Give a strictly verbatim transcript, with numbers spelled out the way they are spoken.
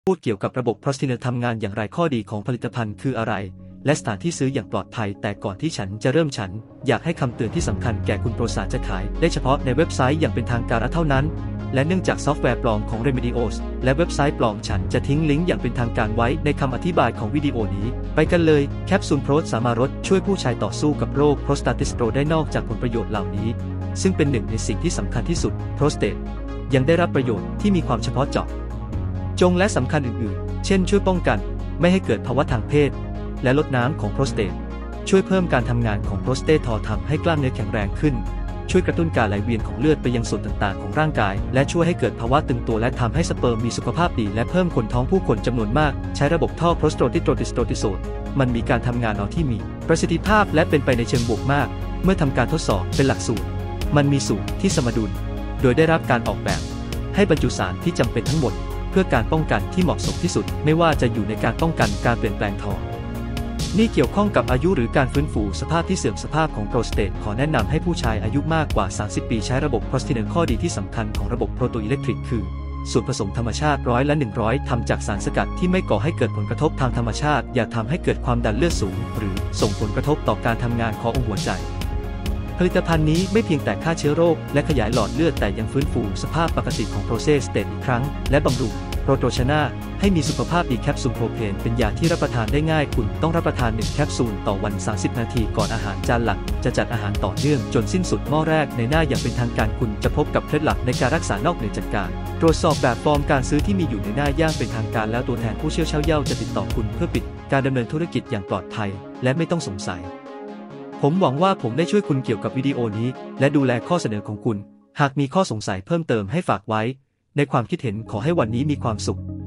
พูดเกี่ยวกับระบบ Prostiner ทำงานอย่างไรข้อดีของผลิตภัณฑ์คืออะไรและสถานที่ซื้ออย่างปลอดภัยแต่ก่อนที่ฉันจะเริ่มฉันอยากให้คำเตือนที่สำคัญแก่คุณโปรสาจะขายได้เฉพาะในเว็บไซต์อย่างเป็นทางการเท่านั้นและเนื่องจากซอฟต์แวร์ปลอมของ Remedios และเว็บไซต์ปลอมฉันจะทิ้งลิงก์อย่างเป็นทางการไว้ในคำอธิบายของวิดีโอนี้ไปกันเลยแคปซูลโปรสสามารถช่วยผู้ชายต่อสู้กับโรค Prostatitis Pro ได้นอกจากผลประโยชน์เหล่านี้ซึ่งเป็นหนึ่งในสิ่งที่สำคัญที่สุด Prostate ยังได้รับประโยชน์ที่มีความเฉพาะเจาะจงและสำคัญอื่นๆเช่นช่วยป้องกันไม่ให้เกิดภาวะทางเพศและลดน้ำของโปรสเตทช่วยเพิ่มการทำงานของโปรสเตททอทำให้กล้ามเนื้อแข็งแรงขึ้นช่วยกระตุ้นการไหลเวียนของเลือดไปยังส่วนต่างๆของร่างกายและช่วยให้เกิดภาวะตึงตัวและทำให้สเปิร์มมีสุขภาพดีและเพิ่มขนท้องผู้คนจำนวนมากใช้ระบบท่อโปรสโตติโตติสโตติโซดมันมีการทำงานเอาที่มีประสิทธิภาพและเป็นไปในเชิงบวกมากเมื่อทำการทดสอบเป็นหลักสูตรมันมีสูตรที่สมดุลโดยได้รับการออกแบบให้บรรจุสารที่จำเป็นทั้งหมดเพื่อการป้องกันที่เหมาะสมที่สุดไม่ว่าจะอยู่ในการป้องกันการเปลี่ยนแปลงทองนี่เกี่ยวข้องกับอายุหรือการฟื้นฟูสภาพที่เสื่อมสภาพของโปรสเตทขอแนะนำให้ผู้ชายอายุมากกว่าสามสิบปีใช้ระบบ Prostiner ข้อดีที่สำคัญของระบบโปรโตอิเล็กทริกคือส่วนผสมธรรมชาติร้อยละหนึ่งร้อยทำจากสารสกัดที่ไม่ก่อให้เกิดผลกระทบทางธรรมชาติอย่าทำให้เกิดความดันเลือดสูงหรือส่งผลกระทบต่อการทำงานขององค์หัวใจผลิตภัณฑ์นี้ไม่เพียงแต่ฆ่าเชื้อโรคและขยายหลอดเลือดแต่ยังฟื้นฟูสภาพปกติของโปรสเตทอีกครั้งและบำรุงโปรโตชนาให้มีสุขภาพดีแคปซูลโปรเพนเป็นยาที่รับประทานได้ง่ายคุณต้องรับประทานหนึ่งแคปซูลต่อวันสามสิบนาทีก่อนอาหารจานหลักจะจัดอาหารต่อเนื่องจนสิ้นสุดหม้อแรกในหน้าอย่างเป็นทางการคุณจะพบกับเคล็ดลับในการรักษานอกเหนือจากการตรวจสอบแบบฟอร์มการซื้อที่มีอยู่ในหน้าย่างเป็นทางการแล้วตัวแทนผู้เชี่ยวชาญเย่าจะติดต่อคุณเพื่อปิดการดำเนินธุรกิจอย่างปลอดภัยและไม่ต้องสงสัยผมหวังว่าผมได้ช่วยคุณเกี่ยวกับวิดีโอนี้และดูแลข้อเสนอของคุณหากมีข้อสงสัยเพิ่มเติมให้ฝากไว้ในความคิดเห็นขอให้วันนี้มีความสุข